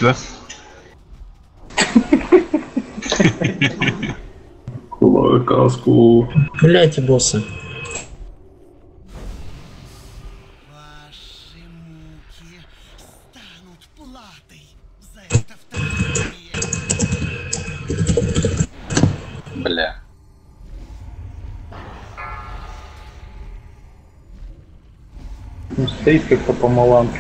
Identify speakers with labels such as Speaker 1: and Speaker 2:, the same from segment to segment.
Speaker 1: да?
Speaker 2: Каску.
Speaker 3: Гуляйте, боссы.
Speaker 4: Ваши муки станут платой за это вторжение.
Speaker 1: Бля.
Speaker 2: Ну, стоит как-то по маланке.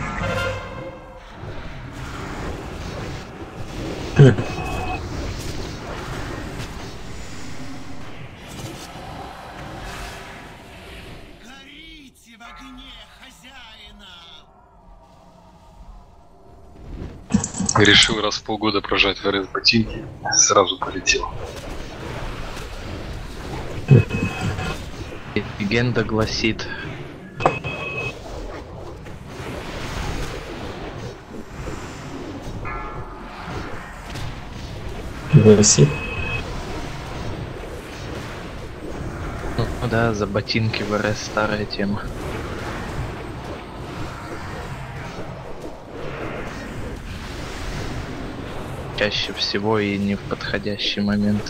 Speaker 4: Горите в огне хозяина!
Speaker 1: Решил раз в полгода прожать в РС ботинки, сразу полетел.
Speaker 5: Легенда гласит.
Speaker 3: Гласит.
Speaker 5: Ну да, за ботинки в РС старая тема. Чаще всего и не в подходящий момент.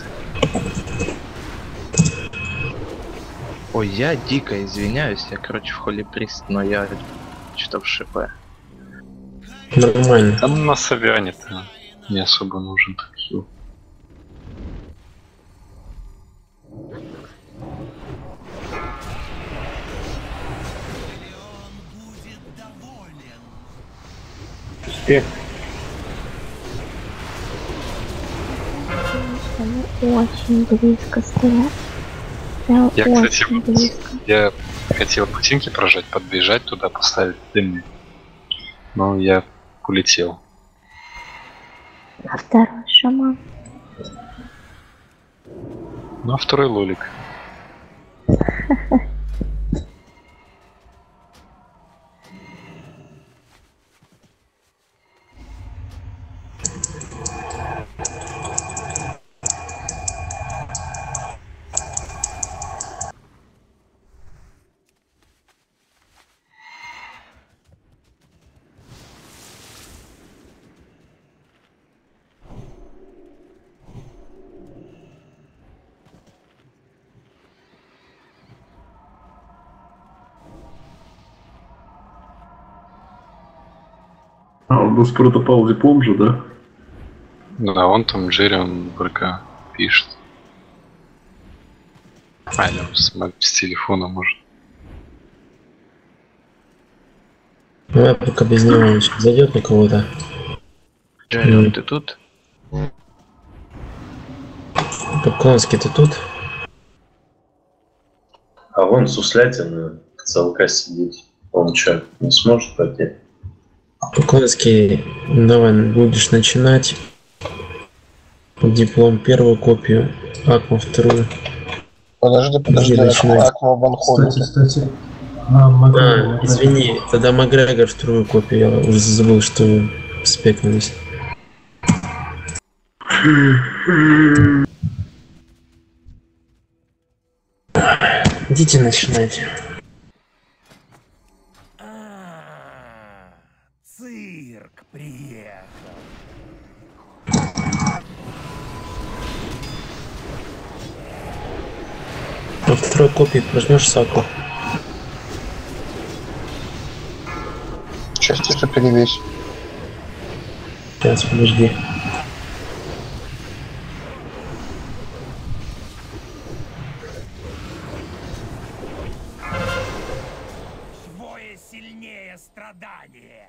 Speaker 5: Ой, я дико извиняюсь, я, короче, в холли прист, но я что в ШП.
Speaker 3: Нормально.
Speaker 1: Там на Савиане-то не особо нужен хил.
Speaker 4: Леон будет доволен.
Speaker 2: Успех.
Speaker 6: Они очень близко стоят. Прям
Speaker 1: Я,
Speaker 6: очень
Speaker 1: кстати,
Speaker 6: близко.
Speaker 1: я хотел ботинки прожать, подбежать туда, поставить дымный. Но я улетел.
Speaker 6: А второй шаман.
Speaker 1: Ну а второй лолик.
Speaker 2: А, он был с протопал диплом же, да?
Speaker 1: Да, он там Джерри, он БРК пишет. А, или он с телефона может.
Speaker 3: Давай пока без него он сейчас зайдет на кого-то.
Speaker 5: Джерри, ты тут?
Speaker 3: Поклонский, ты тут?
Speaker 7: А вон Суслятин в ЦЛК сидит. Он что, не сможет пойти?
Speaker 3: Поклонский, давай будешь начинать. Диплом первую копию, Акма вторую.
Speaker 8: Подожди,
Speaker 3: Где начинать?
Speaker 8: Аква Ван
Speaker 2: Кстати.
Speaker 3: Извини, тогда Макгрегор вторую копию, я уже забыл, что вы спекнулись. Идите начинайте.
Speaker 4: Цирк приехал.
Speaker 3: Во второй копии прожмешь Саку.
Speaker 8: Частицы перевесь.
Speaker 3: Сейчас, подожди.
Speaker 4: Двое сильнее страдания.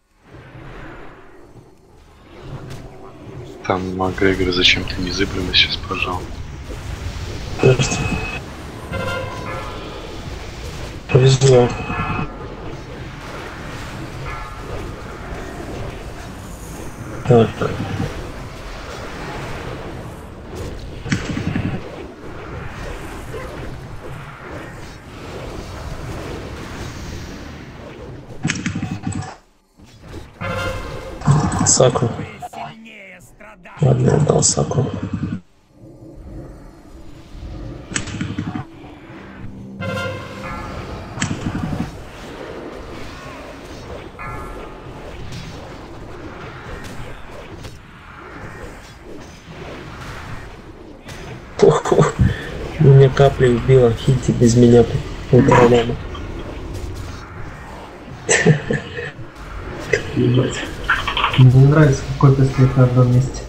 Speaker 1: Там Макгрегор зачем-то незыблемо сейчас пожал.
Speaker 3: Подожди. Повезло. Так. Саку.
Speaker 4: Сильнее страдания.
Speaker 3: Ладно, отдал Саку. Меня капли убила, хити без меня управляла.
Speaker 2: Ебать.
Speaker 9: Мне нравится, какой ты стоит на одном месте.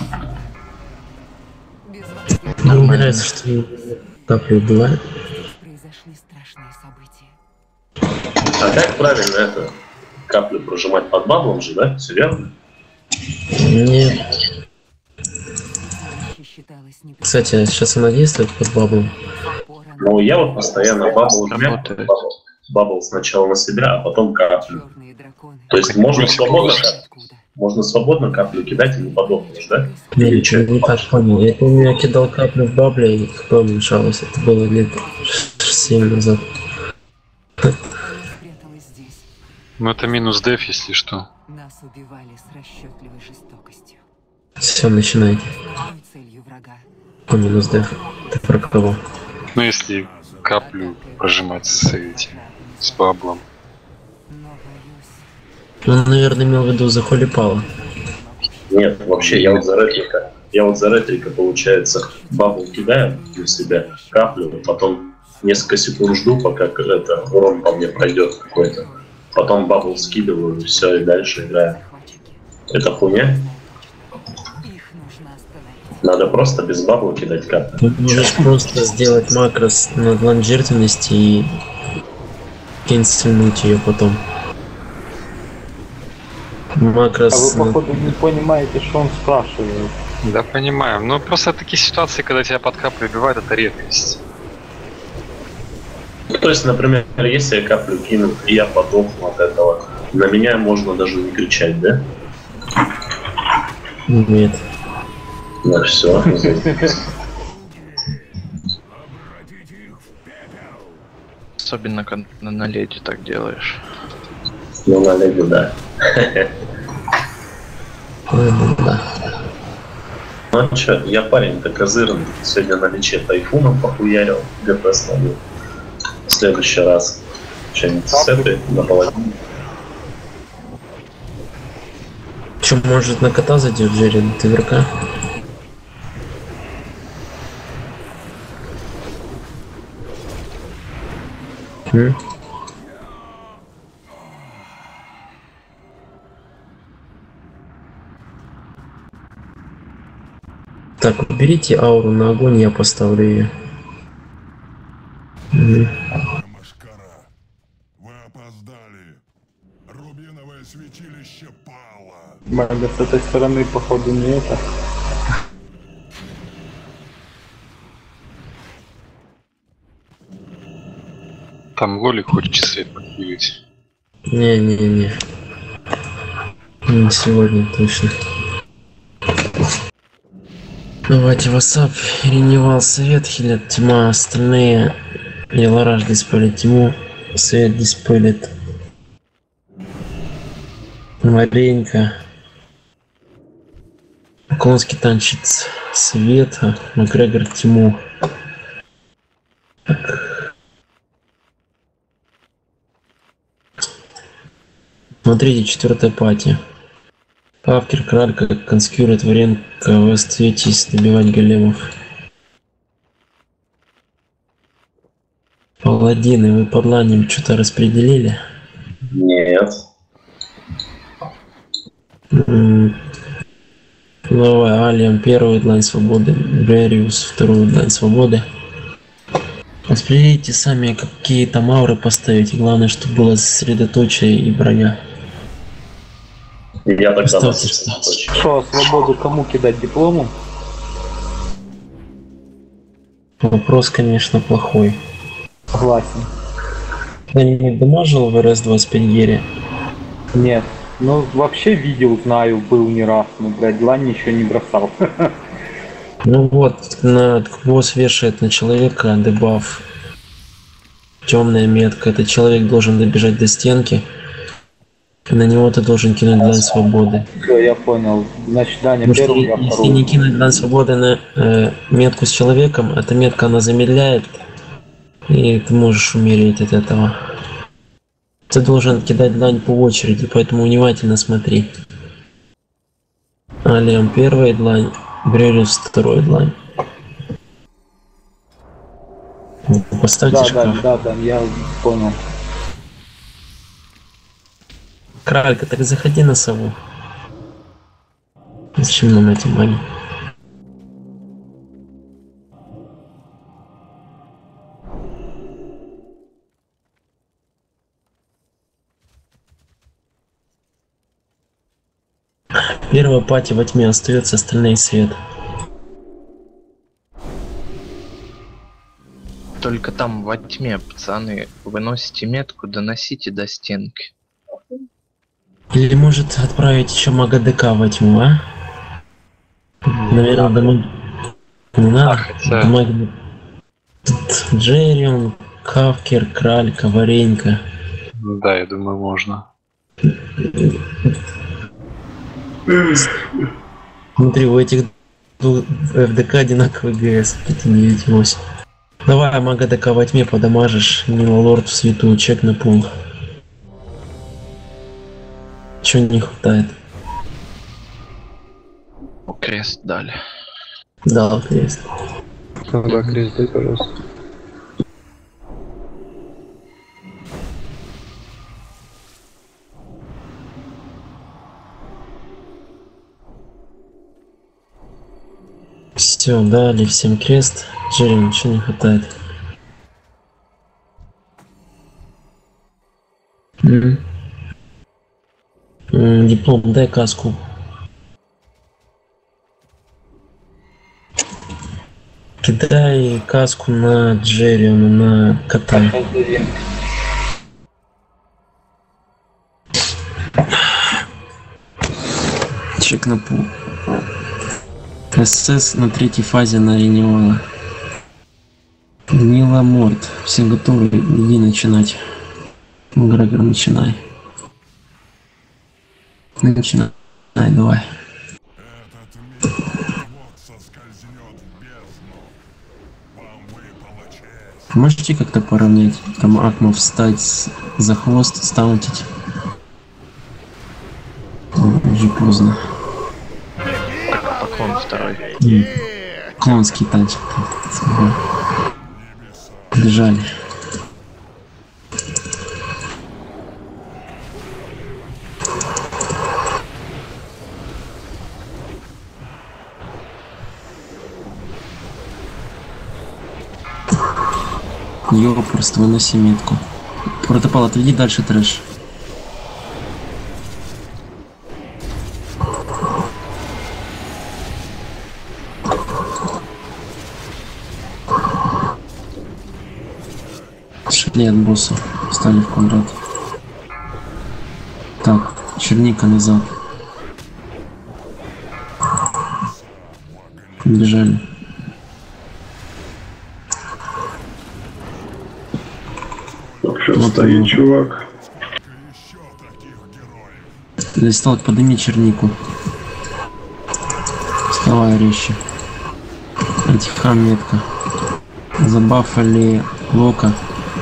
Speaker 3: Мне нравится, что меня капли убивают.
Speaker 10: Произошли страшные события.
Speaker 7: А как правильно это? Каплю прожимать под баблом же, да? Все верно?
Speaker 3: Нет.
Speaker 10: Считалось
Speaker 3: Кстати, сейчас она действует под баблом.
Speaker 7: Ну, я вот постоянно бабл жму.
Speaker 5: Работает.
Speaker 7: Бабл сначала на себя, а потом каплю.
Speaker 10: черные драконы.
Speaker 7: То есть можно свободно,
Speaker 10: Откуда?
Speaker 7: можно свободно каплю кидать и не подохнешь, да?
Speaker 3: Я
Speaker 7: Или что?
Speaker 3: не так понял. Я помню, я кидал каплю в бабле и ХП уменьшалось. Это было лет 7 назад.
Speaker 10: Она спряталась здесь.
Speaker 1: Ну это минус деф, если что.
Speaker 10: Нас убивали с расчетливой жестокостью.
Speaker 3: Все, начинайте.
Speaker 10: Основной целью врага.
Speaker 3: О, минус деф. Ты про кого?
Speaker 1: Ну если каплю прожимать с этим, с баблом.
Speaker 10: Но боюсь,
Speaker 3: Он, наверное, имел в виду за Холипала.
Speaker 7: Нет, вообще, я вот за ретрика, получается, бабл кидаю на себя, каплю, потом несколько секунд жду, пока это урон по мне пройдет какой-то. Потом бабл скидываю, все, и дальше играю.
Speaker 10: захватчики.
Speaker 7: Это хуйня?
Speaker 10: Их нужно остановить.
Speaker 7: Надо просто без бабла кидать каплю.
Speaker 3: Ты можешь просто сделать макрос на длань жертвенности и кенсельнуть ее потом. Макрос...
Speaker 11: А вы, походу, не понимаете, что он спрашивает.
Speaker 1: Да, понимаем. Но просто такие ситуации, когда тебя под каплю убивают, это редкость.
Speaker 7: Ну, то есть, например, если я каплю кину, и я подохну от этого, на меня можно даже не кричать, да?
Speaker 3: Нет.
Speaker 7: Ну все.
Speaker 5: Особенно, когда на леди так делаешь.
Speaker 7: Ну, на леди, да.
Speaker 3: Да.
Speaker 7: Ну чё, я парень-то козырный. Сегодня на лече тайфуном похуярил, ГП словил. В следующий раз что-нибудь с этой на половине.
Speaker 3: Че, может, на кота зайдет, Джерри? Ты верка? Так, уберите ауру на огонь, я поставлю ее.
Speaker 12: Машкара, вы опоздали. Рубиновое святилище пало.
Speaker 11: Мага с этой стороны, походу, не это.
Speaker 1: Там Лолик хочет свет подпилить.
Speaker 3: Не-не-не. Не сегодня точно. Давайте WhatsApp, Реневал, Совет, хилят тьма, остальные Елараж диспелит тьму, Совет диспелит Маренька, Конский танчит Света, Макгрегор тьму. Смотрите, 4-я пати. Павкер, Кралька, Конскюр, Творенко, вы остаетесь добивать големов. Паладины, вы под ланем что-то распределили?
Speaker 7: Нет.
Speaker 3: Давай, Алиам, первую длань свободы, Бериус, вторую длань свободы. Распределите сами, какие там ауры поставить, главное, чтобы было сосредоточие и броня.
Speaker 7: Я тогда
Speaker 11: Что, свободу кому кидать, диплому?
Speaker 3: Вопрос, конечно, плохой.
Speaker 11: Согласен.
Speaker 3: Кто-нибудь дамажил в РС-25 Гере?
Speaker 11: Нет. Ну, вообще видел, знаю, был не раз, но, блядь, лань ничего не бросал.
Speaker 3: Ну вот, босс вешает на человека дебаф. Темная метка. Этот человек должен добежать до стенки. На него ты должен кинуть длань свободы.
Speaker 11: Все, я понял. Значит, Даня
Speaker 3: Потому что
Speaker 11: первый, я
Speaker 3: если
Speaker 11: второй.
Speaker 3: не кинуть длань свободы на метку с человеком, эта метка она замедляет, и ты можешь умереть от этого. Ты должен кидать длань по очереди, поэтому внимательно смотри. Алиам первая длань, Брелиус второй длань. Поставьте шкаф.
Speaker 11: Да, я понял.
Speaker 3: Кралька, так заходи на сову. Зачем нам эти маги? Первая пати во тьме остается, остальные свет.
Speaker 5: Только там во тьме, пацаны, выносите метку, доносите до стенки.
Speaker 3: Или может отправить еще мага ДК во тьму, а? Наверное, домой не надо.
Speaker 1: хотя-
Speaker 3: Маги- Тут Джеррион, Кавкер, Кралька, Варенька.
Speaker 1: Да, я думаю, можно.
Speaker 3: Смотри, у этих двух ФДК одинаковый ГС, 598. Давай, мага ДК во тьме подамажишь, Нила Лорд в свету, чек на пул. Чего не хватает?
Speaker 5: Крест дали.
Speaker 3: Да, крест.
Speaker 13: Да, крест, дай, пожалуйста.
Speaker 3: Все, дали всем крест. Джерри, ничего не хватает. Диплом, дай каску. Кидай каску на Джерриона, на кота. Чек на пул. СС на третьей фазе на Реневала. Нила Морд. Все готовы? Иди начинать. Грегор, начинай. Начинай, давай. Можете как-то поравнять? Там Акмов встать за хвост, стаунтить. Уже поздно.
Speaker 5: Поклон второй.
Speaker 3: Клонский танчик. Бежали. Его просто выноси метку. Протопал, отведи дальше трэш. Шли от босса. Встали в квадрат. Так, черника назад. Бежали.
Speaker 2: Вообще стоит, чувак.
Speaker 3: Листалок, подними чернику. Вставай резче. Антихам метка. Забафали Лока.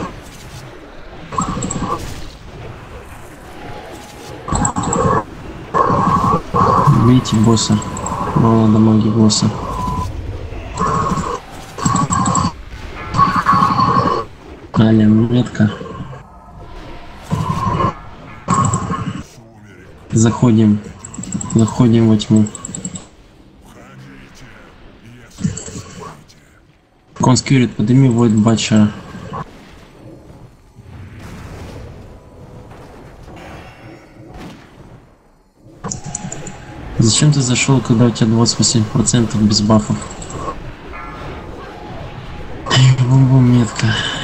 Speaker 3: Бейте босса. Мало дамаги босса. Аля, метка. Заходим. Заходим во тьму. Конскьюрит, подними Войд Батчера. Зачем ты зашел, когда у тебя 28% без бафов? Бум-бум, метка.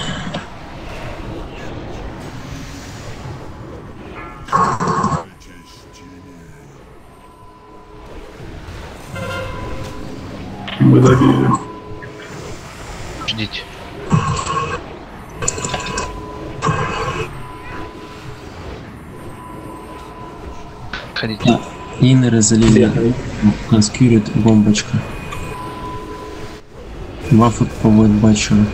Speaker 2: Мы добили.
Speaker 5: Ждите. Ходите.
Speaker 3: Иннеры залили. Конскьюрит, бомбочка. Баффет по Войд Батчеру.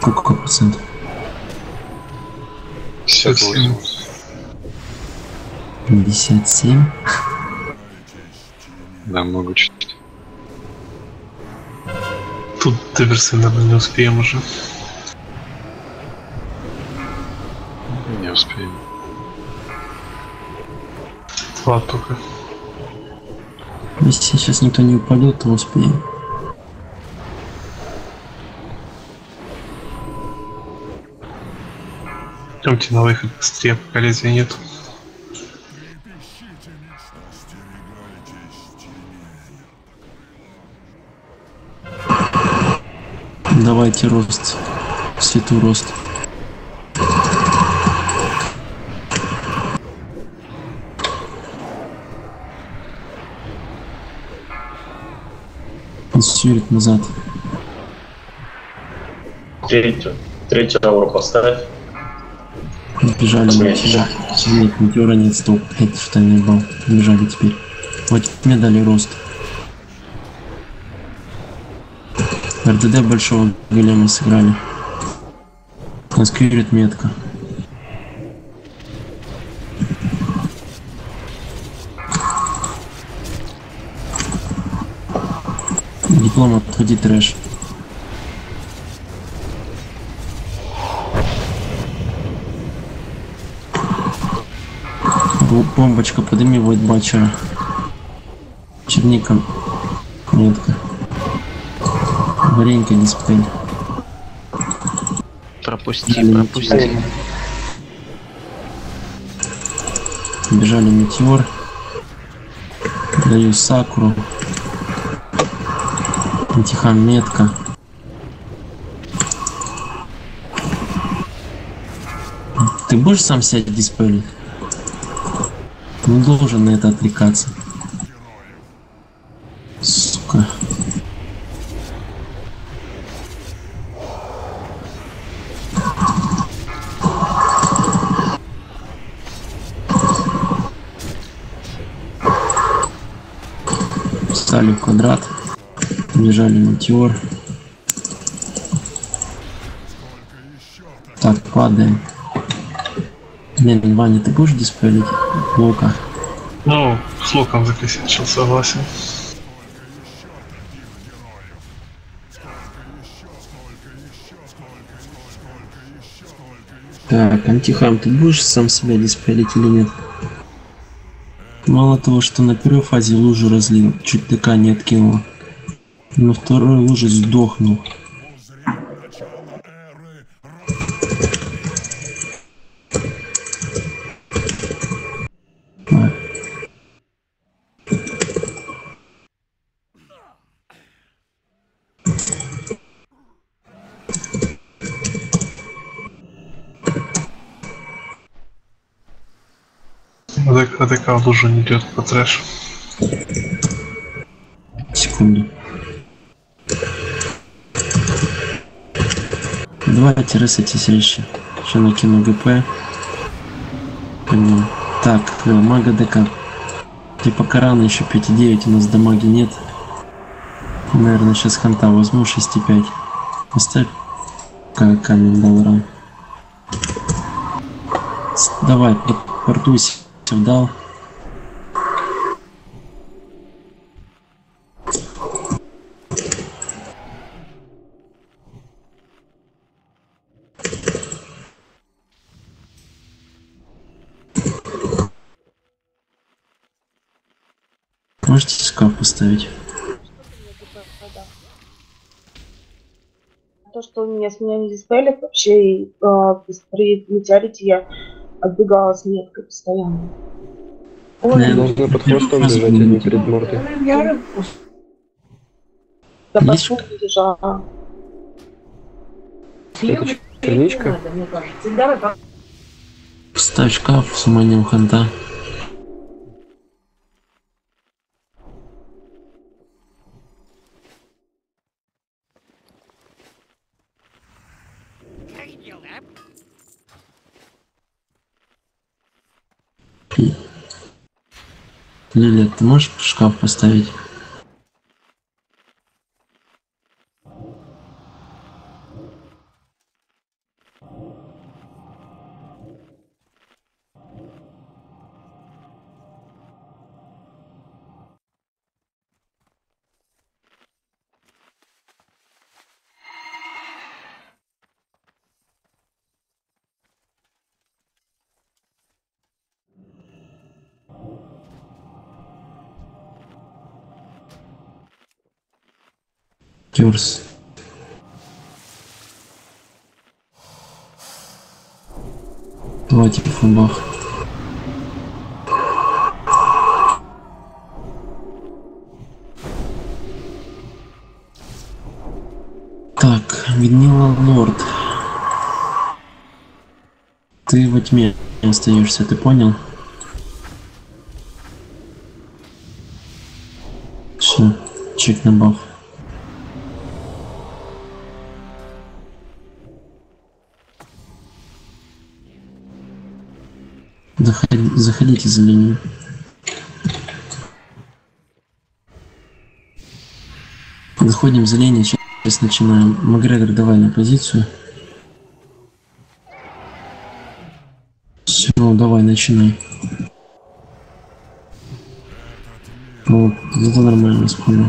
Speaker 3: Сколько процентов?
Speaker 1: 57.
Speaker 3: 57.
Speaker 1: Да, много чуть.
Speaker 14: Тут диверсы, наверное, не успеем уже.
Speaker 1: Не успеем.
Speaker 14: 2 только.
Speaker 3: Если сейчас никто не упадет, то успеем.
Speaker 14: Идемте на выход быстрее, пока лезвия нет.
Speaker 3: Давайте рост. Свету рост. Сюрит назад.
Speaker 7: Третью ауру поставь.
Speaker 3: Бежали метеора. Нет, метеора нет, стоп. Это что я не был. Бежали теперь. Вот мне дали рост. РДД большого голема сыграли. Сквирит метка. Диплом отходи трэш. Бомбочка, подними Вайтбатчера. Черника. Метка. Варенька дисплей.
Speaker 5: Пропусти.
Speaker 3: Бежали метеор. Даю сакуру. Антихан метка. Ты будешь сам сядь диспелить? Не должен на это отвлекаться. Сука. Встали в квадрат. Бежали метеор. Так, падаем. Блин, Ваня, ты будешь диспелить лука?
Speaker 14: Ну, с луком закосячил, согласен.
Speaker 3: Так, Антихам, ты будешь сам себя диспелить или нет? Мало того, что на первой фазе лужу разлил, чуть ТК не откинул. На второй луже сдохнул.
Speaker 14: АДК в лужу не идет по трэш.
Speaker 3: Секунду. Давайте ресайтесь резче. Сейчас накину ГП. Пойдем. Так, мага ДК. Ты пока рано, еще 5,9, у нас дамаги нет. Наверное, сейчас ханта возьму 6,5. Поставь камень дал ран. Давай, портуйся. Дал. Можете скаф поставить?
Speaker 15: То, что с меня не диспелят, вообще и при метеорите я отбегала с меткой постоянно.
Speaker 13: Нужно под хвостом бежать, а не перед мордой.
Speaker 15: Я под хвостом бежала.
Speaker 13: Это черничка?
Speaker 3: Ставь шкаф с уманием ханта. Лилия, ты можешь шкаф поставить? Кюрс. Давайте фулбах. Так, Винила Лорд. Ты во тьме остаешься, ты понял? Все, чек на баф. Заходите за линию. Заходим за линию, сейчас начинаем. Макгрегор, давай на позицию. Все, давай, начинай. Вот, это нормально, спокойно.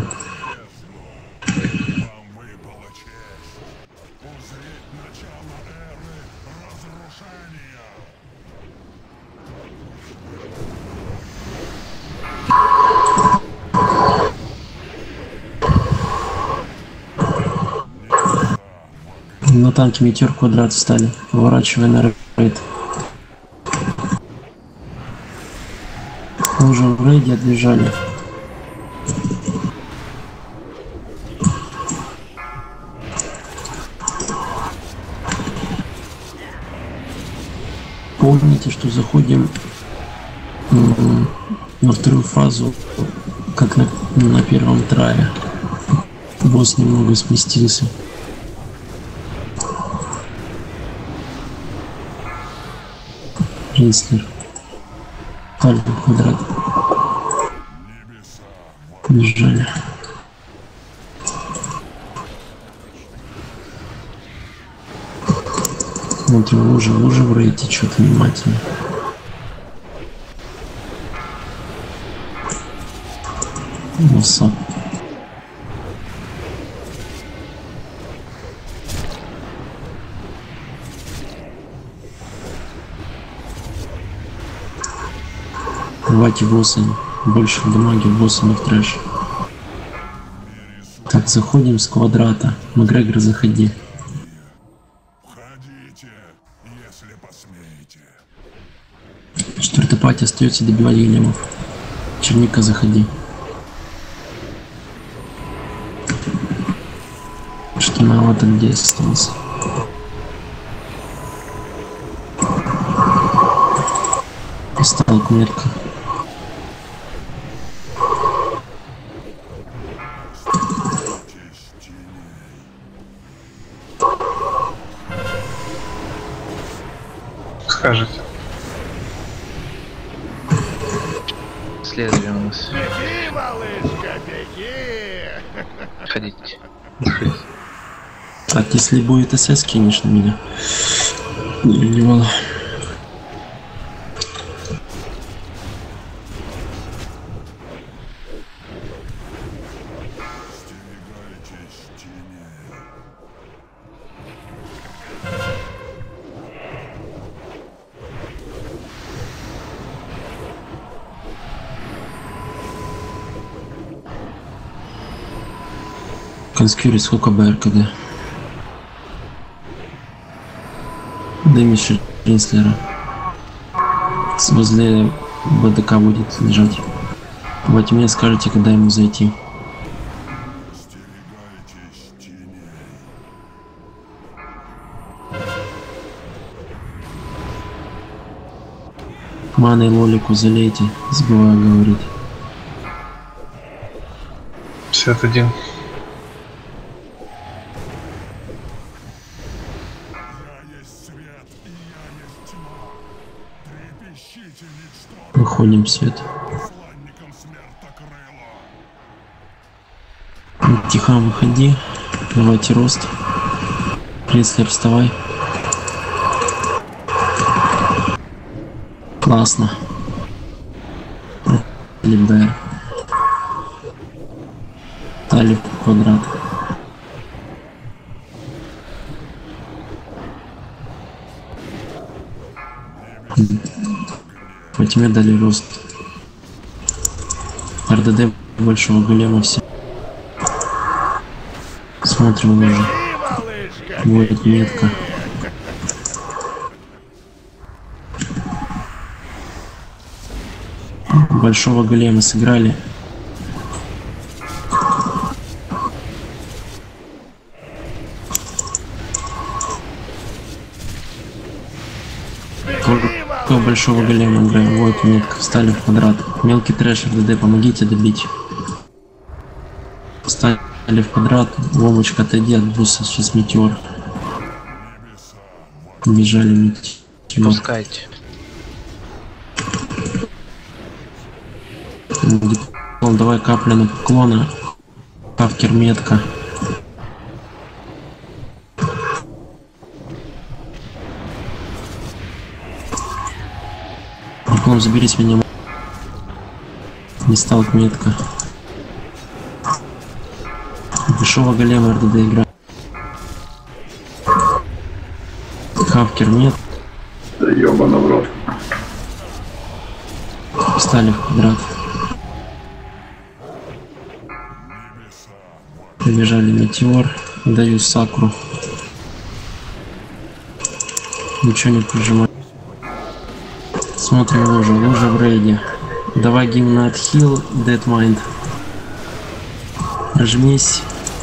Speaker 3: На танке метеор квадрат встали. Поворачивай на рейд. Мы уже в рейде отбежали. Помните, что заходим на вторую фазу, как на первом трае. Босс немного сместился. Рейслер. Альфа квадрат. Бежали. Смотрим, уже в рейде что-то внимательно. Носа. Давайте босса, больше дамаги босса в трэш. Так, заходим с квадрата. Макгрегор, заходи.
Speaker 12: Входите, если посмеете.
Speaker 3: Четвертый пати остается добивать големов. Черника, заходи. Что на вот где остался. Сталку метка.
Speaker 14: Скажите.
Speaker 5: Следующий у нас.
Speaker 4: Беги, малышка, беги!
Speaker 5: Ходите.
Speaker 3: Так, если будет СС, кинешь на меня. Не волна. Конскюри, сколько БРКД? Дэмидж Ринслера. Возле БДК будет лежать. Во тьме скажете, когда ему зайти. Маной лолику залейте, забываю говорить.
Speaker 14: 51.
Speaker 3: Выходим в свет. Тихо, выходи. Давайте рост. Ринслер, вставай. Классно. Либер. Талиб квадрат. По тьме дали рост. РДД большого голема все. Смотрим уже. Вот метка. Большого голема сыграли. Какого большого голема играем? Вот метка, встали в квадрат. Мелкий трэшер ДД, помогите добить. Встали в квадрат, Вовочка, отойди от босса, сейчас метеор. Бежали метеор.
Speaker 5: Пускайте.
Speaker 3: Диплом, давай капля на поклона. Кавкер метка. Диплом, заберись меня. Не стал метка. Большого голема РДД игра. Кавкер нет.
Speaker 2: Да ёбаный в рот.
Speaker 3: Встали в квадрат. Побежали метеор. Даю сакру. Ничего не прижимаю. Смотрим лужа. Лужа в рейде. Давай гимн на отхил. Dead Mind. Прожмись.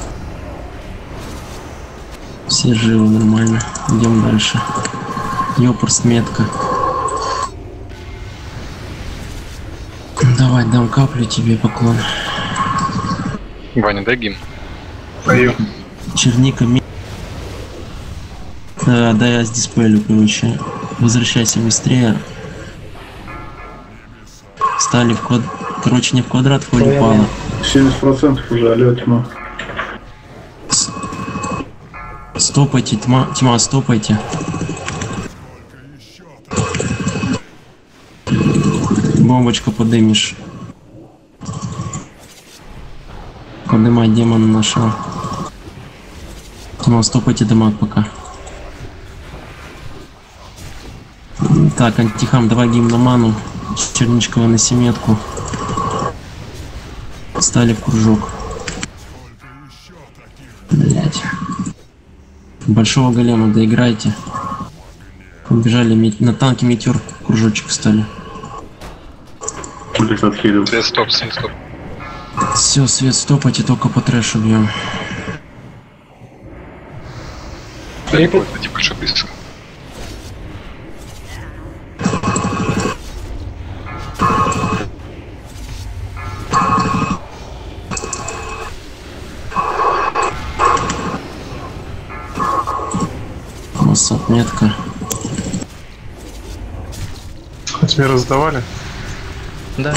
Speaker 3: Все живы, нормально. Идем дальше. Ёпорст метка. Давай, дам каплю тебе, поклон.
Speaker 1: Ваня, дай гимн.
Speaker 14: Пою.
Speaker 3: Черника да, я с диспелю, короче. Возвращайся быстрее. Стали в квадрат. Короче, не в квадрат, в упало.
Speaker 2: 70% уже, алло, тьма.
Speaker 3: Стопайте, тьма, стопайте. Бомбочка подымешь. Подымай, демона нашел. Тьма, стопайте дамаг пока. Так, антихам, давай гимн на ману. Черничкова на семетку. Стали в кружок. Блять. Большого голема доиграйте. Убежали на танке метеор кружочек стали.
Speaker 1: Свет стоп, свет стоп.
Speaker 3: Все, свет стопайте, только по трэшу бьем.
Speaker 1: Далеко, типа что близко.
Speaker 3: Метка.
Speaker 14: А тебе раздавали?
Speaker 5: Да.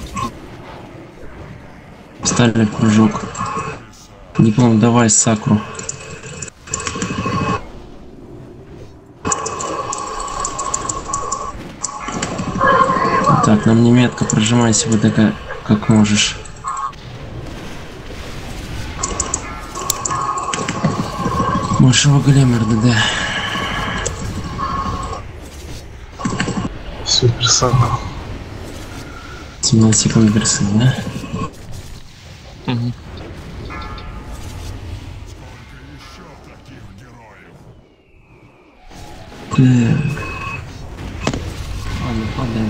Speaker 3: Стали в кружок. Диплом, давай сакру. Так, нам не метка, прожимайся вот такая, как можешь. Большого голема РДД.
Speaker 14: Супер сакра.
Speaker 3: 17 секунд версы, да?
Speaker 5: Угу.
Speaker 3: Ладно, падаем.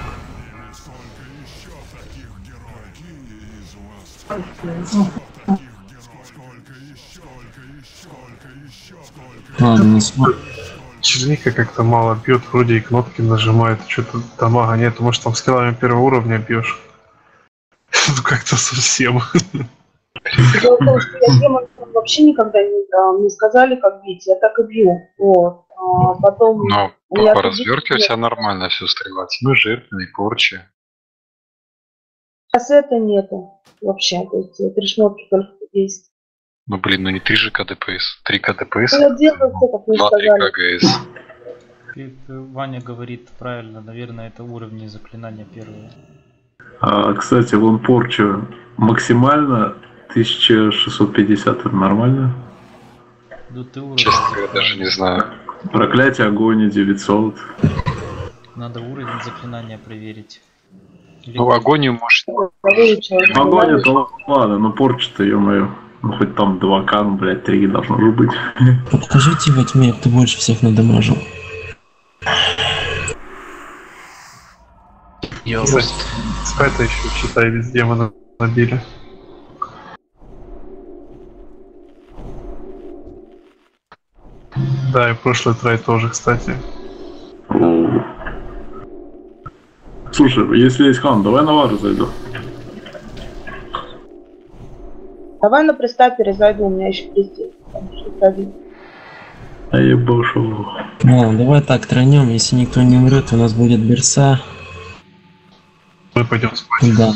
Speaker 3: Ладно,
Speaker 14: Черника как-то мало бьет, вроде и кнопки нажимает, что-то дамага нет, может там скиллами первого уровня бьешь. Ну как-то совсем.
Speaker 15: Дело в том, что я демон вообще никогда не сказали, как бить, я так и бью. Вот. А потом...
Speaker 1: Но по развертке у тебя нормально все стрелять. Ну, жертвенный, порчи.
Speaker 15: Сейчас это нету вообще, то есть 3 шмотки только есть.
Speaker 1: Ну блин, ну не 3 же КДПС, 3 КДПС,
Speaker 15: Я делаю все, как мне
Speaker 1: 2-3
Speaker 15: сказали.
Speaker 1: КГС.
Speaker 16: Ваня говорит правильно, наверное, это уровни заклинания первые.
Speaker 2: Кстати, вон порча максимально 1650, это нормально?
Speaker 16: Да ты уровень.
Speaker 1: Честно говоря, даже не знаю.
Speaker 2: Проклятие огонь 900.
Speaker 16: Надо уровень заклинания проверить.
Speaker 1: Ну, агонию может...
Speaker 2: Огонь это ладно, но порча-то, ё-моё. Ну хоть там 2К, ну, блядь, 3 должно же быть.
Speaker 3: Покажите во тьме, кто больше всех надамажил.
Speaker 14: Это еще, считай, везде мы набили. Да, и прошлый трай тоже, кстати.
Speaker 2: Слушай, если есть хан, давай на вару зайду.
Speaker 15: Давай на пристапере зайду, у меня еще пиздец.
Speaker 2: А я пошел.
Speaker 3: Ну, давай так тронем, если никто не умрет, у нас будет берса.
Speaker 14: Мы пойдем спать.
Speaker 3: Да.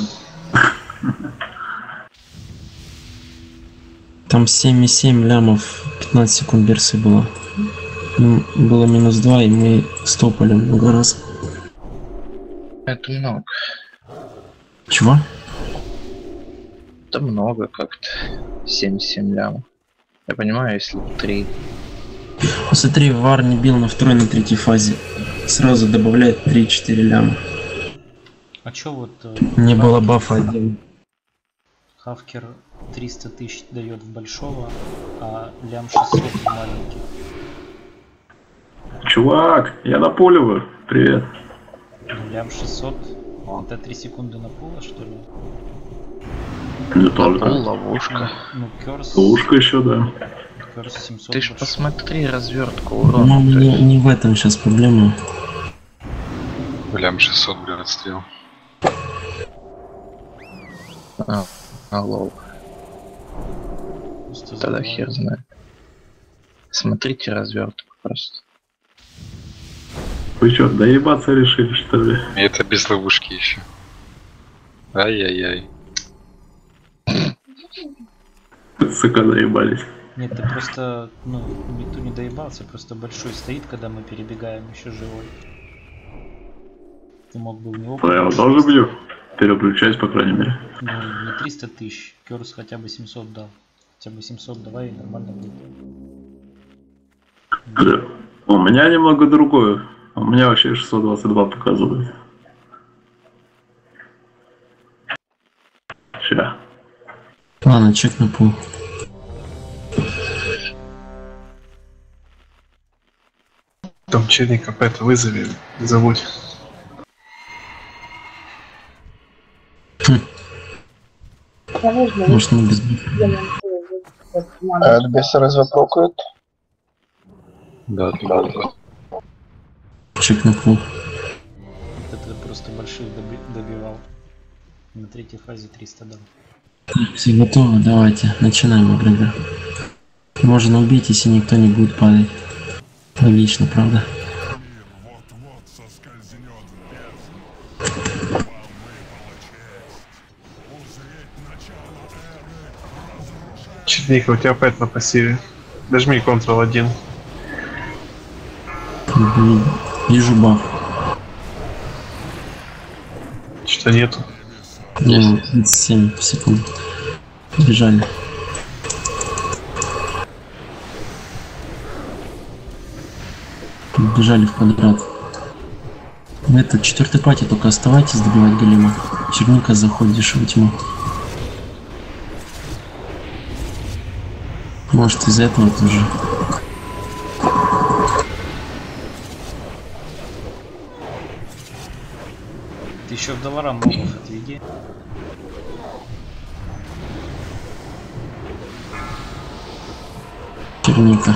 Speaker 3: Там 7,7 лямов, 15 секунд берсы было. Ну, было -2, и мы стопали много раз.
Speaker 5: Это много.
Speaker 3: Чего?
Speaker 5: Это много как-то. 7 лямов. Я понимаю, если 3.
Speaker 3: Смотри, вар не бил на второй, на третьей фазе. Сразу добавляет 3-4 ляма.
Speaker 16: А чё вот...
Speaker 3: Не было бафа один.
Speaker 16: Хавкер 300 тысяч дает в большого, а лям 600 в маленький.
Speaker 2: Чувак, я напуливаю. Привет.
Speaker 16: Лям 600? Это 3 секунды на пула, что ли?
Speaker 2: Не только.
Speaker 5: Ловушка.
Speaker 16: Ну, Curse...
Speaker 2: Ловушка еще, да.
Speaker 16: Curse 700
Speaker 5: Ты ж
Speaker 16: больше.
Speaker 5: посмотри развертку урона.
Speaker 3: Ну, не в этом сейчас проблема.
Speaker 1: Лям 600 берет стрел.
Speaker 5: Алло. Тогда хер знает. Смотрите развертку просто.
Speaker 2: Вы что, доебаться решили, что ли?
Speaker 1: И это без ловушки еще. Ай-яй-яй.
Speaker 2: Сука, доебались.
Speaker 16: Нет, ты просто, ну, никто не доебался, просто большой стоит, когда мы перебегаем, еще живой. Ты мог бы в него...
Speaker 2: Да, я его тоже бью. Переключаюсь, по крайней мере.
Speaker 16: Ну, не 300 тысяч, Curse хотя бы 700 дал. Хотя бы 700 давай, и нормально будет.
Speaker 2: Да. У меня немного другое. У меня вообще 622 показывает. Ща.
Speaker 3: Ладно, чек на пул.
Speaker 14: Там черника Пэта вызови, не забудь.
Speaker 3: Может, не без...
Speaker 8: А беса разве прокает?
Speaker 1: Да.
Speaker 3: Чек на пул.
Speaker 16: Это просто больших добивал. На третьей фазе 300 дал.
Speaker 3: Все готовы? Давайте, начинаем игру. Можно убить, если никто не будет падать. Логично, правда?
Speaker 14: Черника, у тебя опять на пассиве. Нажми Ctrl-1.
Speaker 3: Вижу баф.
Speaker 14: Что-то нету.
Speaker 3: Ну, 7 секунд. Бежали. Бежали в квадрат. В этот 4-й пати только оставайтесь добивать голема. Черника заходишь в тьму. Может, из-за этого тоже.
Speaker 16: Ты еще в долларам мобов отведи.
Speaker 3: Черника.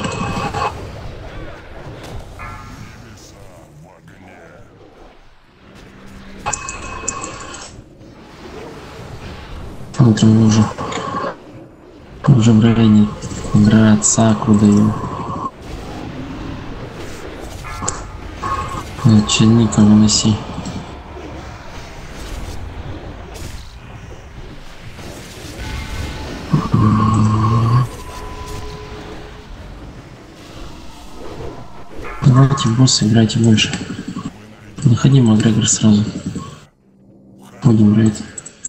Speaker 3: Смотрим уже в районе играет Сакру даю. Черника выноси. Давайте босса, играйте больше. Заходи, Макгрегор, сразу. Будем играть.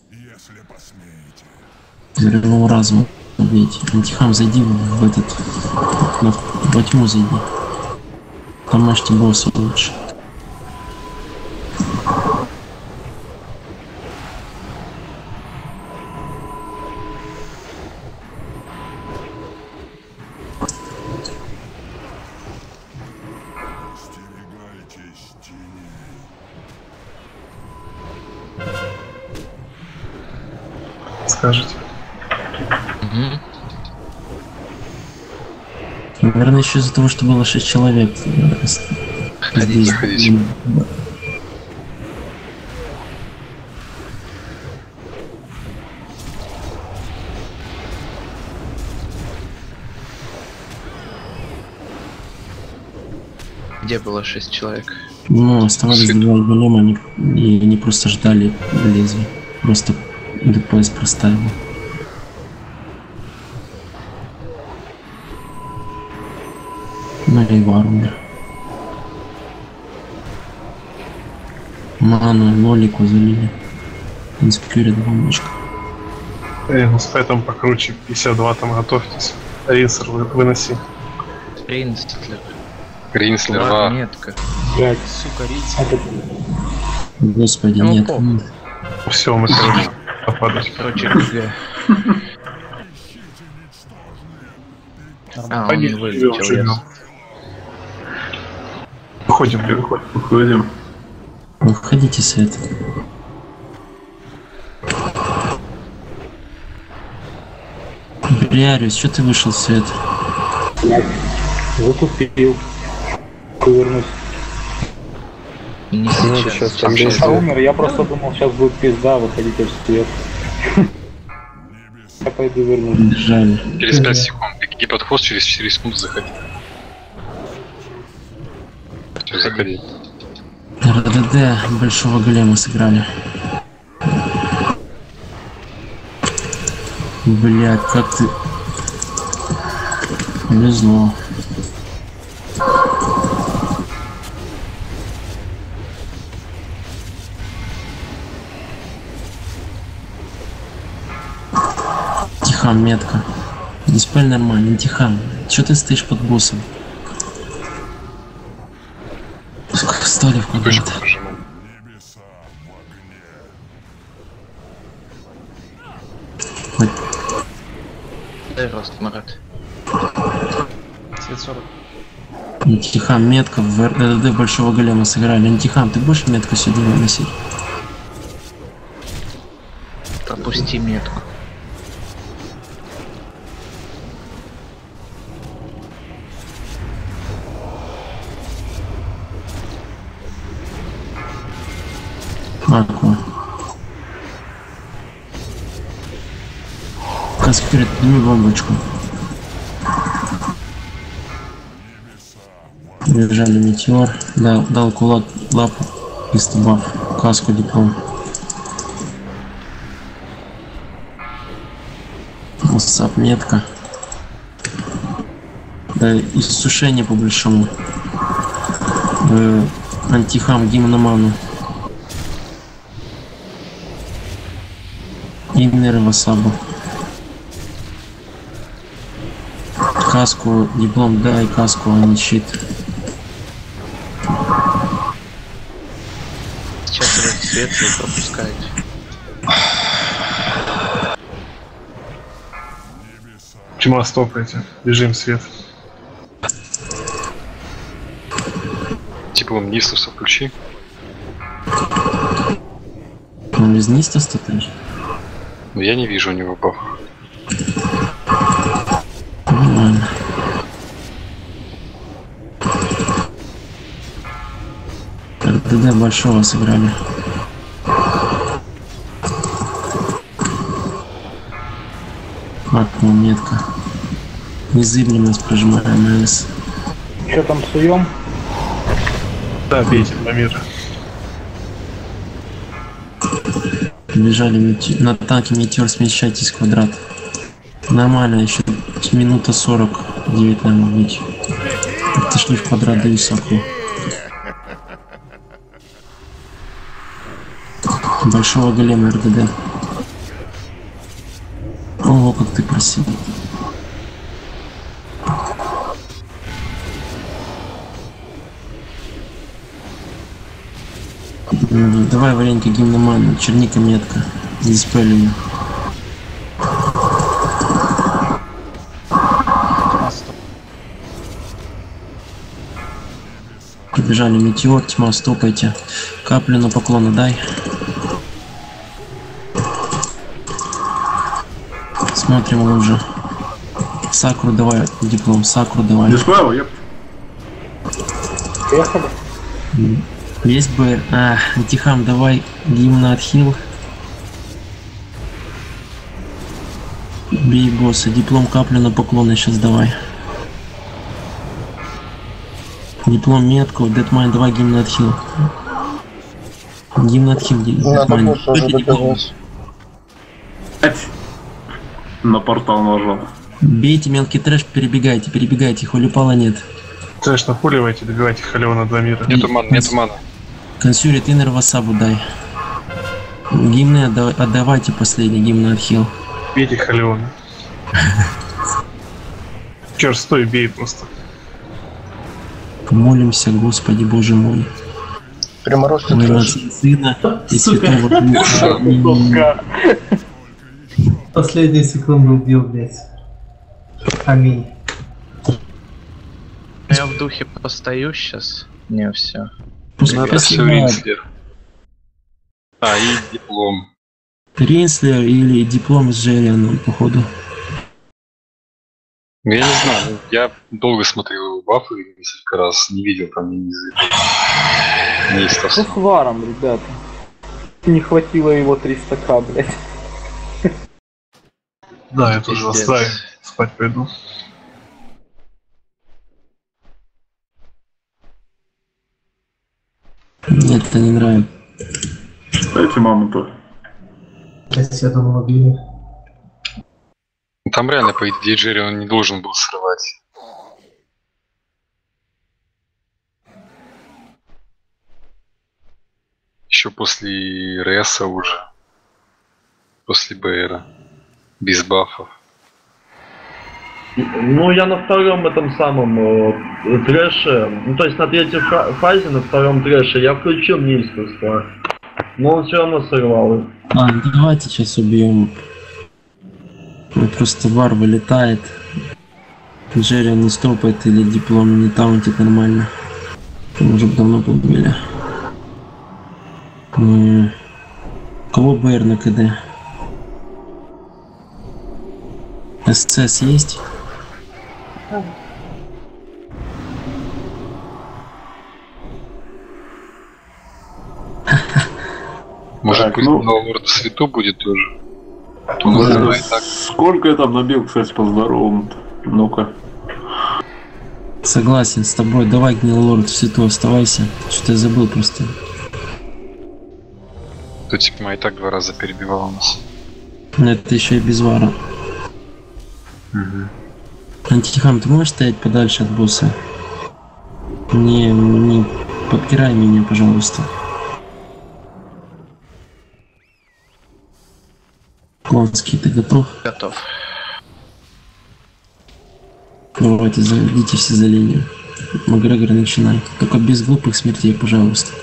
Speaker 3: Взрывом разума. Убейте. Антихам, зайди в этот... во тьму зайди. Помажьте босса лучше.
Speaker 14: скажете.
Speaker 3: Наверное, еще из-за того, что было 6 человек.
Speaker 1: Ходите, заходите.
Speaker 5: Где было 6 человек?
Speaker 3: Ну, оставались 2 голема, и они просто ждали лезвия. Просто ДПС проставил. Ну и вар умер. Ману, Лолику залили. Инспирит бомбочка.
Speaker 14: С файтом покруче, 52 там готовьтесь. Ринсер выноси.
Speaker 5: Ринслер.
Speaker 1: Ринслер,
Speaker 5: Ладно, метка.
Speaker 16: Блять, сука, Ринслер.
Speaker 3: Господи,
Speaker 5: Ну,
Speaker 3: нет.
Speaker 14: Все, мы короче попадать.
Speaker 5: Короче, ГГ. А, он не вылетел.
Speaker 2: Выходим.
Speaker 3: Выходите, Свет. Бриариус, что ты вышел, Свет?
Speaker 11: Затупил. Повернусь.
Speaker 5: Не
Speaker 13: сейчас там
Speaker 11: Я умер, я просто думал, сейчас будет пизда, выходите в свет. Я пойду вернусь.
Speaker 3: Жаль.
Speaker 1: Через 5 секунд. Беги под хвост, через 4 секунды заходи. Все, заходи.
Speaker 3: РДД большого голема сыграли. Блять, как ты... Повезло. Тихам, метка. Диспель нормально, Тихам. Чё ты стоишь под боссом? Встали в квадрат.
Speaker 5: Дай рост, Марат. Цвет 40.
Speaker 3: Антихам, метка в РДД большого голема сыграли. Антихам, ты будешь метку сюда выносить?
Speaker 5: Пропусти метку.
Speaker 3: Аква. Каск вперед, подними бомбочку. Бежали метеор. Дал кулак лапу и стабаф. Каску диплом. Сап метка. Да, иссушение по большому. Антихам, гимноману. Иннер васабу. Каску, диплом, дай каску, а не щит.
Speaker 5: Сейчас этот свет вы пропускаете.
Speaker 14: Чума стопайте. Бежим, Свет.
Speaker 1: Типа он Нистуса включи.
Speaker 3: Он без Нистуса тоже?
Speaker 1: Но я не вижу у него бафа.
Speaker 3: Нормально. РДД большого сыграли. Аква, метка. Незыблемость прожимаем АС.
Speaker 11: Что там суем?
Speaker 14: Да, бейте на мир.
Speaker 3: Бежали на танке метеор, смещайтесь в квадрат. Нормально, еще минута 49 надо быть. Отошли в квадрат, даю соку. Большого голема РДД. Ого, как ты красив. Давай, Варенька, гимноман, черника метка. Диспелью. Побежали метеор, тьма, стопайте. Каплю на поклона дай. Смотрим уже. Сакру давай, диплом, Сакру давай.
Speaker 2: Дисплейл, еп.
Speaker 11: Поехали.
Speaker 3: Есть БР. Антихам, давай гимн отхил. Бей босса. Диплом каплю на поклоны сейчас давай. Диплом метку. Дедмайн, давай гимн отхил. Гимн отхил. Дедмайн.
Speaker 2: На портал нажал.
Speaker 3: Бейте мелкий трэш, перебегайте, холипала нет.
Speaker 14: Трэш, напуливайте, добивайте Халеона 2 мира.
Speaker 1: Нету мана.
Speaker 3: Консюрит инер васабу дай. Гимны отдавайте последний, гимн отхил.
Speaker 14: Бейте Халеона. Черт, стой, бей просто.
Speaker 3: Молимся, Господи Боже мой.
Speaker 8: Приморозьте
Speaker 3: Сына и Святого Духа.
Speaker 9: Последнюю секунду убил, блядь. Аминь.
Speaker 5: Я в духе постою сейчас. Не, все.
Speaker 1: Надо все Ринслер. И диплом.
Speaker 3: Ринслер или диплом с Джерианом, походу.
Speaker 1: Я не знаю, я долго смотрел его бафы, несколько раз не видел там ни
Speaker 11: Что с варом, ребята? Не хватило его 300к, блядь.
Speaker 14: Да, я тоже оставим. Спать пойду.
Speaker 3: Нет, это не нравится.
Speaker 2: Дайте маму-то.
Speaker 9: Я думал, убили.
Speaker 1: Там реально, по идее, Джерри он не должен был срывать. Еще после Реса уже. После БРа. Без бафов.
Speaker 7: Ну, я на втором этом самом трэше, ну, то есть на третьей фазе, на втором трэше, я включил неистовство. Но он все равно сорвал.
Speaker 3: Давайте сейчас убьем. Просто вар вылетает. Джерри не стопает или диплом не таунтит нормально. Мы уже давно побили. Кого БР на КД? СЦС есть?
Speaker 1: Может быть, на Лорд Свету будет тоже.
Speaker 2: Сколько я там набил, кстати, по здоровому? Ну-ка.
Speaker 3: Согласен с тобой. Давай, Гнилорд, в Свету оставайся. Что-то я забыл просто.
Speaker 1: То типа и так 2 раза перебивал нас.
Speaker 3: Но это еще и без вара. Антихам, ты можешь стоять подальше от босса? Не подпирай меня, пожалуйста. Клонский, ты готов?
Speaker 5: Готов.
Speaker 3: Давайте, идите все за линию. Макгрегор, начинай. Только без глупых смертей, пожалуйста.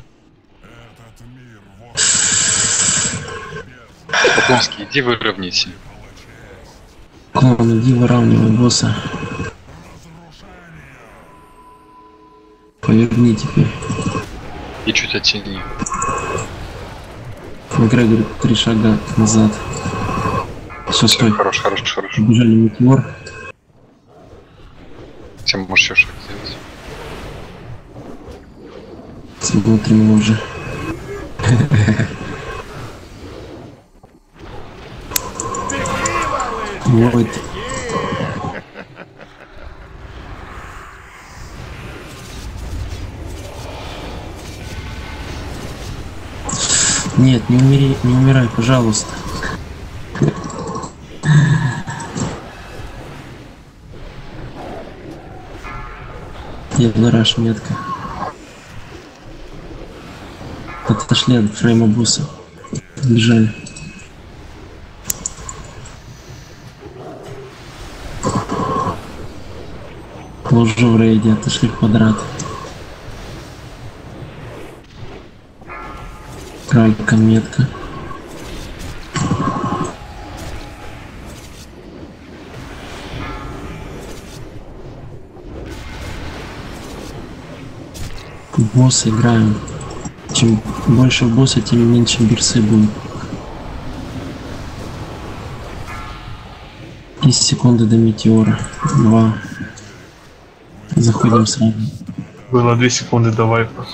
Speaker 1: Потомский, иди выровняйте.
Speaker 3: Клон, иди выравнивай босса. Поверни теперь.
Speaker 1: И чуть оттяни.
Speaker 3: Макгрегор 3 шага назад. Все, стой.
Speaker 1: Хорош.
Speaker 3: Побежали метеор.
Speaker 1: Ты можешь еще шаг сделать.
Speaker 3: Смотрим уже. Вот. Нет, не умирай, пожалуйста. Евлараш метка. Отошли от фрейма босса. Бежали. Ложу в рейде, отошли в квадрат. Крайка метка. Босс играем. Чем больше босса, тем меньше бирсы будет. 10 секунды до метеора. 2. Заходим сразу.
Speaker 14: Было 2 секунды до вайпа.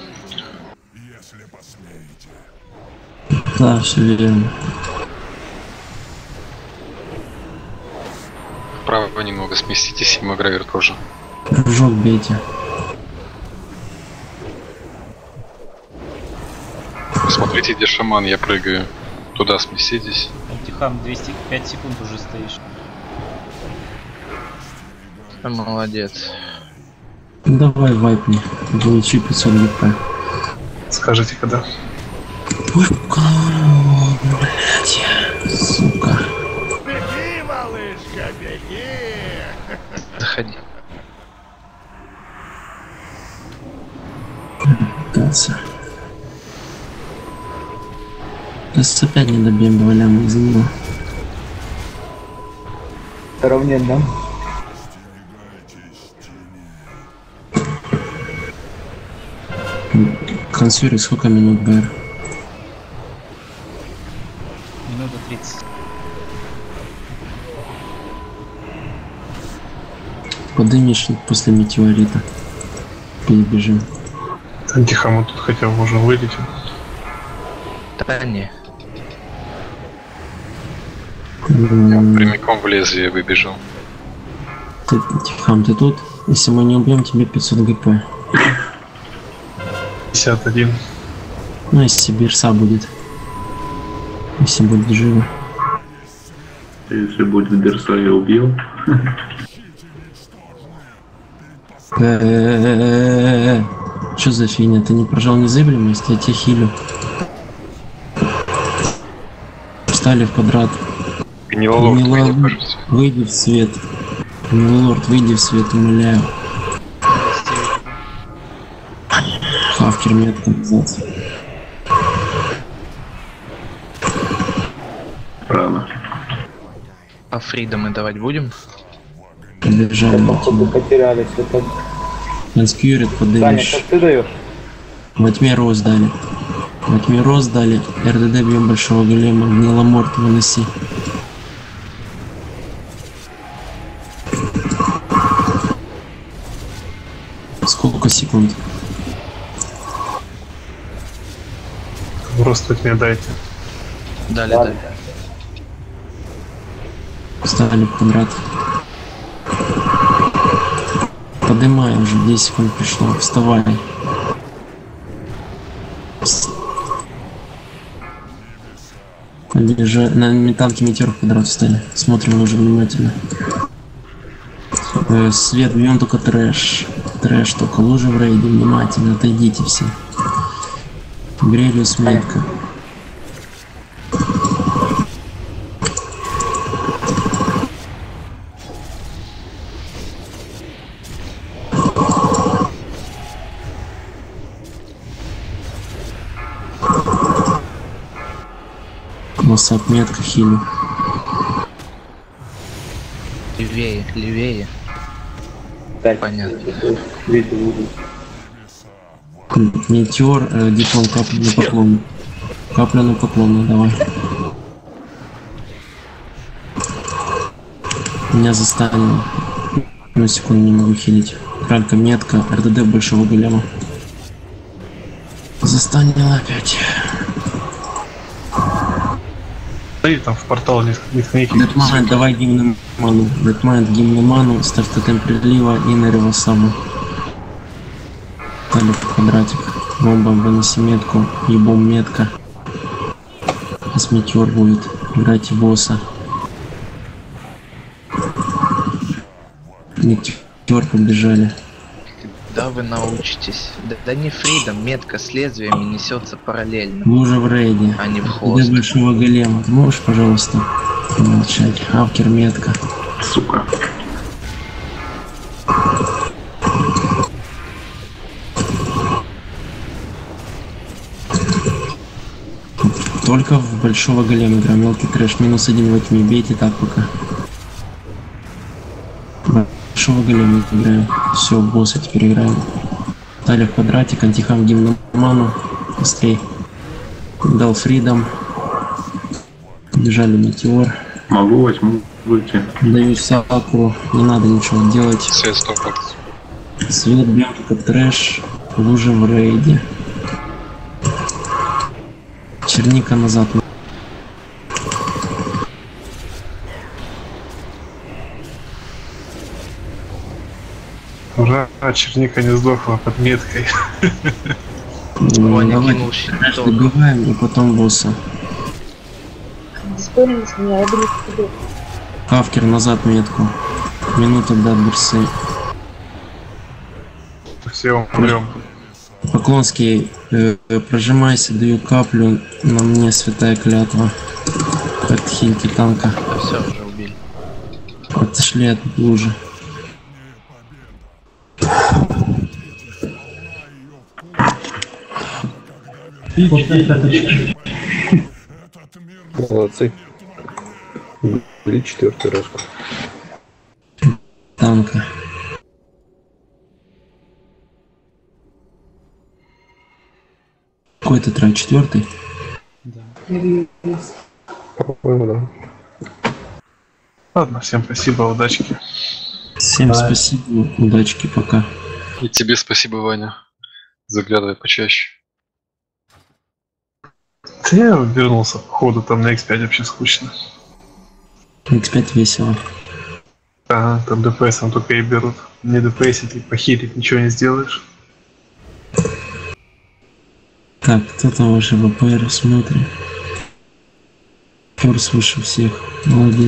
Speaker 3: Да, все верно.
Speaker 1: Вправо немного сместитесь, и Магравер тоже.
Speaker 3: Прыжок бейте.
Speaker 1: Смотрите, где шаман, я прыгаю. Туда сместитесь.
Speaker 16: Антихам 205 секунд уже стоишь.
Speaker 5: Молодец.
Speaker 3: Давай вайпни. Получи 500 ГП.
Speaker 14: Скажите, когда?
Speaker 3: Ой, блядь. Сука.
Speaker 4: Беги, малышка, беги!
Speaker 5: Заходи.
Speaker 3: Пытался. Сейчас опять не добьем 2 ляма из него.
Speaker 11: Равнен, да?
Speaker 3: Консюри, сколько минут БР?
Speaker 16: Минута 30.
Speaker 3: Подымешь после метеорита. Перебежим.
Speaker 14: Антихам тут хотя бы уже вылетел.
Speaker 5: Да не.
Speaker 1: Прямиком в лезвие выбежал.
Speaker 3: Тихам, ты тут? Если мы не убьем, тебе 500 ГП.
Speaker 14: 51.
Speaker 3: Ну, если Бирса будет. Если будет живо.
Speaker 2: Если будет Берса, я убил.
Speaker 3: Что за фигня? Ты не прожал незыблемость, я тебя хилю. Встали в квадрат.
Speaker 1: Гнилолорд,
Speaker 3: выйди в свет. Гнилолорд, выйди в свет, умоляю. Хавкер метка назад.
Speaker 2: Рано.
Speaker 5: А Фрида мы давать будем?
Speaker 3: Побежали.
Speaker 11: Потерялись. Это...
Speaker 3: Конскьюрит
Speaker 11: Саня,
Speaker 3: подымешь.
Speaker 11: как ты даешь?
Speaker 3: Во тьме роз дали. Во тьме роз дали. РДД бьем большого голема. Гниломорт выноси. Сколько секунд?
Speaker 14: Просто мне дайте.
Speaker 5: Дали, дали.
Speaker 3: Встали в квадрат. Подымай уже, 10 секунд пришло. Вставай. Держи, на метанке метеор в квадрат встали. Смотрим уже внимательно. Свет, бьем только трэш. Трэш, только лужи в рейде. Внимательно, отойдите все. Грелиус метка. Классап метка хилю.
Speaker 5: Левее, левее. Понятно.
Speaker 3: Метеор, диплом капля на поклон. Капля на поклон, давай. Меня застанило. На секунду не могу хилить. Кралька метка, РДД большого голема. Застанило опять.
Speaker 14: Стоит там в портал несколько.
Speaker 3: Дэтмайнд, давай гимн ману. Дэтмайнд, гимн ману, ставь тотем прилива и на ревосаму. Дали в квадратик. Бомба, выноси метку. Ебом метка. Сейчас метеор будет. Играйте босса. Метеор побежали.
Speaker 5: Да вы научитесь. Да не Фридом, метка с лезвиями несется параллельно.
Speaker 3: Мы уже в рейде.
Speaker 5: А не в хвост.
Speaker 3: Для большого голема. Ты можешь, пожалуйста, помолчать? Хавкер метка.
Speaker 2: Сука.
Speaker 3: Только в большого голема игра. Мелкий трэш. -1 во тьме. Бейте так пока. Большого голема играем. Все, босса теперь играем. Стали в квадратик. Антихам гимн ману. Быстрей. Дал Фридом. Бежали метеор.
Speaker 2: Могу возьму. Выйти.
Speaker 3: Даю сакру, не надо ничего делать.
Speaker 1: Свет стопор.
Speaker 3: Свет бьет как трэш, лужа в рейде. Черника назад.
Speaker 14: Ура, черника не сдохла под меткой.
Speaker 3: Давайте добиваем и потом босса.
Speaker 15: Спорились меня, я буду тебе.
Speaker 3: Хавкер назад метку. Минута до бурсы.
Speaker 14: Все умрем.
Speaker 3: Поклонский, прожимайся, даю каплю, на мне святая клятва. От хильки танка.
Speaker 5: Да все, уже убили.
Speaker 3: Отошли от лужи.
Speaker 13: Молодцы. Были 4-й раз.
Speaker 3: Танка. Какой-то трек, 4-й?
Speaker 13: По-моему, да.
Speaker 14: Ладно, всем спасибо, удачки.
Speaker 3: Всем спасибо, удачки, пока.
Speaker 1: И тебе спасибо, Ваня. Заглядывай почаще.
Speaker 14: Да я вернулся по ходу, там на X5 вообще скучно.
Speaker 3: X5 весело.
Speaker 14: Ага, там ДПСом только и берут. Не ДПСить и похилить ничего не сделаешь.
Speaker 3: Так, кто там уже ВПР смотрит? Форс выше всех. Молодец.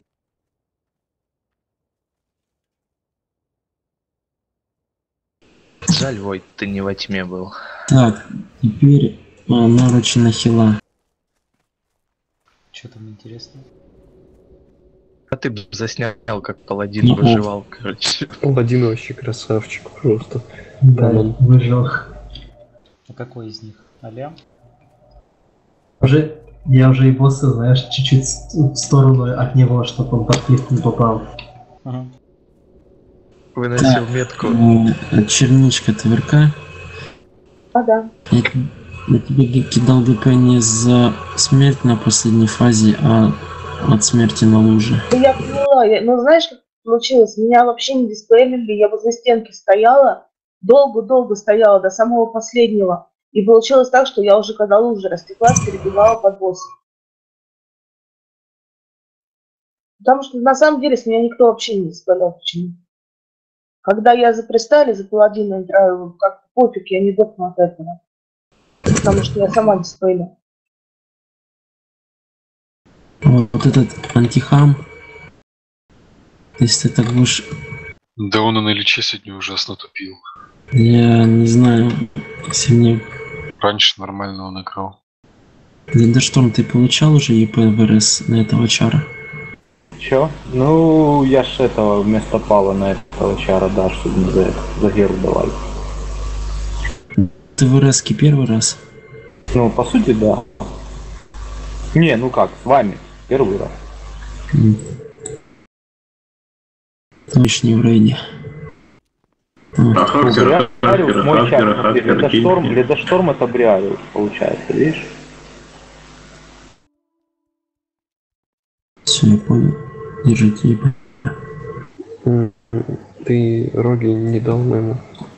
Speaker 5: Жаль, Войт, ты не во тьме был.
Speaker 3: Так, теперь наручи на хила.
Speaker 16: Что там интересно?
Speaker 5: А ты бы заснял, как паладин выживал, короче.
Speaker 13: Паладин вообще красавчик, просто.
Speaker 9: Да, выжил.
Speaker 16: А какой из них? Алям?
Speaker 9: Я уже и босса, знаешь, чуть-чуть в сторону от него, чтобы он под клик не попал.
Speaker 16: Ага.
Speaker 5: Выносил метку.
Speaker 3: Черничка ТВРК.
Speaker 15: А, да.
Speaker 3: Я тебе кидал ДП не за смерть на последней фазе, а от смерти на луже.
Speaker 15: Я поняла, ну знаешь, как получилось? Меня вообще не диспелили, я возле стенки стояла, долго-долго стояла, до самого последнего. И получилось так, что я уже, когда лужа растеклась, перебивала под боссом. Потому что на самом деле с меня никто вообще не диспелил. Почему? Когда я за пристали, за паладина играю, как-то пофиг, я не дохну от этого. Потому что я сама диспелю.
Speaker 3: Вот этот антихам. Если ты так будешь...
Speaker 1: Да он и на Личе сегодня ужасно тупил.
Speaker 3: Я не знаю, если мне...
Speaker 1: Раньше нормально он играл.
Speaker 3: Ледошторм, ты получал уже ЕП в РС на этого чара?
Speaker 11: Чё? Ну, я ж этого вместо пала на этого чара, да, чтобы не за геру давали.
Speaker 3: Ты в РС первый раз?
Speaker 11: Ну, по сути, да. Не, ну как, с вами. Первый раз.
Speaker 3: Точно не в рейде.
Speaker 11: Бриариус, мой чар. Ледошторм это Бриариус, получается, видишь?
Speaker 3: Все, я понял. Держите ЕП.
Speaker 13: Ты роги не дал моему.